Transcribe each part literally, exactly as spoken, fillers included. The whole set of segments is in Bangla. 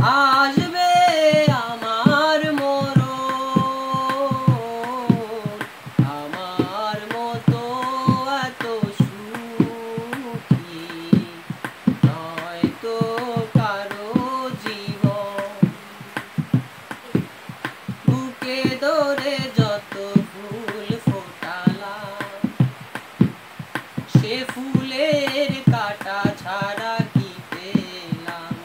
আসবে আমার মরণ, আমার মতো এত সুখী নয়তো কারো জীবন। বুকে ধরে যত ফুল ফোটালাম, সে ফুলের কাঁটা ছাড়া কি পেলাম?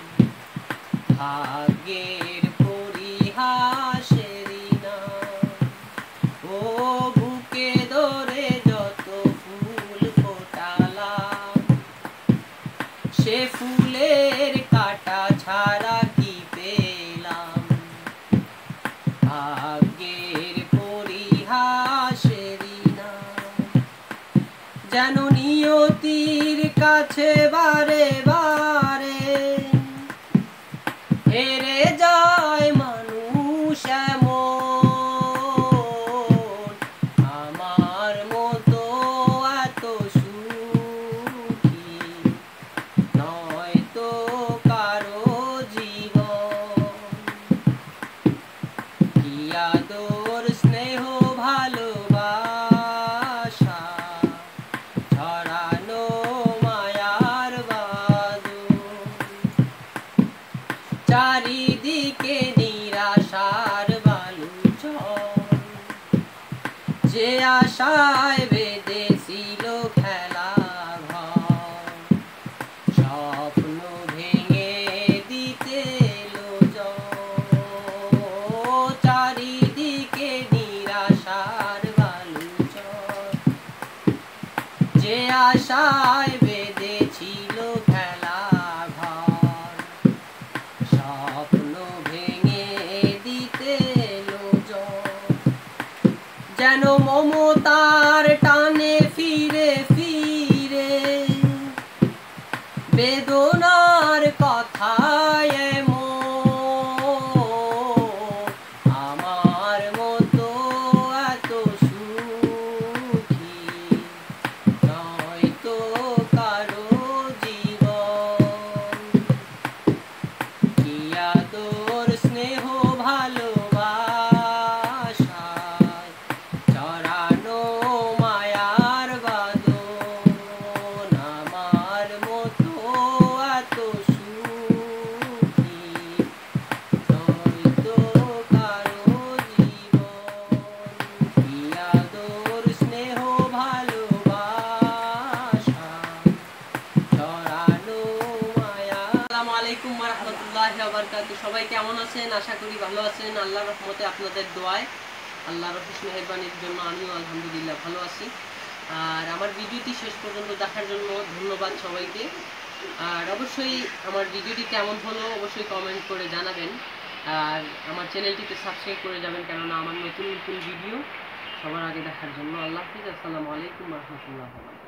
ভাগ্যের পরিহাসেরই নাম। ও বুকে ধরে যত ফুল ফোটালাম, সে ফুলের কাঁটা ছাড়া কি পেলাম? ভাগ্যের পরিহাসেরই নাম। যেন নিয়তির কাছে বারে বারে হেরে যায় মানুষ এমন, আমার মতো এত সুখী নয়তো কারো জীবন। কি আদর স্নেহ ভালোবাসা ছড়ানো মায়ার বাঁধন, চারিদিকে নিরাশার বালুচর, যে আশায় বেঁধেছিল খেলা ঘর, স্বপ্ন ভেঙে দিতে এলো ঝড়। চারিদিকে নিরাশার বালুচর, যে আশায় বেঁধেছিল খেলা ঘর, স্বপ্ন ভেঙে দিতে এলো ঝড়। যেন মমতার টানে ফিরে ফিরে বেদনার কথায় এমন, আমার মতো এত সুখী নয়তো কারো জীবন। কি আদর স্নেহ ভালোবাসায় ছড়ানো মায়ার বাঁধন, আমার মতো এত সুখী নয়তো কারো জীবন। কি আদর স্নেহ ভালোবাসায় ছড়ানো মায়া। আসসালামু আলাইকুম ওয়া রাহমাতুল্লাহি ওয়া বারাকাতুহু। সবাই কেমন আছেন? আশা করি ভালো আছেন। আল্লাহর রহমতে আপনাদের দোয়ায়, আল্লাহর অশেষ মেহেরবানির জন্য আমিও আলহামদুলিল্লাহ ভালো আছি। আর আমার ভিডিওটি শেষ পর্যন্ত দেখার জন্য ধন্যবাদ সবাইকে। আর অবশ্যই আমার ভিডিওটি কেমন হলো অবশ্যই কমেন্ট করে জানাবেন। আর আমার চ্যানেলটিতে সাবস্ক্রাইব করে যাবেন, কেননা আমার নতুন নতুন ভিডিও সবার আগে দেখার জন্য। আল্লাহ হাফিজ। আসসালামু আলাইকুম ওয়া রাহমাতুল্লাহি ওয়া বারাকাতুহু।